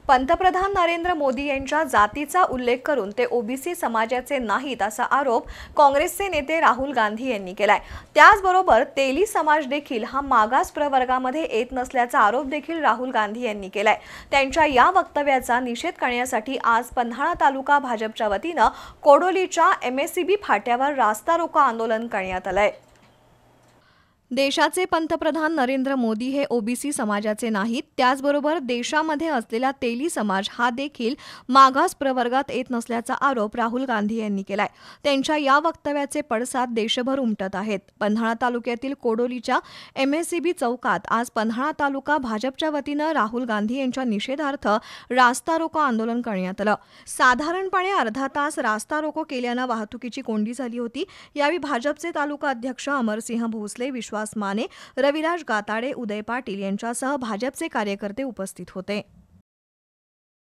पंतप्रधान नरेंद्र मोदी यांच्या जातीचा उल्लेख करून ते ओबीसी समाजाचे नाहीत असा आरोप काँग्रेसचे नेते राहुल गांधी यांनी केलाय। त्याचबरोबर तेली समाज देखील हा मागास प्रवर्गामध्ये येत नसल्याचा आरोप देखील राहुल गांधी यांनी केलाय। त्यांच्या या वक्तव्याचा निषेध करण्यासाठी आज पन्हाळा तालुका भाजपच्या वतीने कोडोलीच्या एमएससीबी फाट्यावर रास्ता रोको आंदोलन करण्यात आलंय। देशाचे पंतप्रधान नरेंद्र मोदी हे ओबीसी समाजाचे नाहीत, त्याचबरोबर देशामध्ये असलेला तेली समाज हा देखील मागास प्रवर्गात येत नसल्याचा आरोप राहुल गांधी यांनी केलाय। त्यांच्या या वक्तव्याचे पडसाद देशभर उमटत आहेत। पन्हाळा तालुक्यातील कोडोलीच्या एमएससीबी चौकात आज पन्हाळा तालुका भाजपच्या वतीने राहुल गांधी यांच्या निषेधार्थ रास्ता रोको आंदोलन करण्यात आलं। साधारणपणे अर्धा तास रास्ता रोको केल्याने वाहतुकीची कोंडी झाली होती। यावेळी भाजपचे तालुका अध्यक्ष अमरसिंह भोसले, विश्वास माने, रविराज गाताडे, उदय पाटील यांच्यासह भाजपचे कार्यकर्ते उपस्थित होते।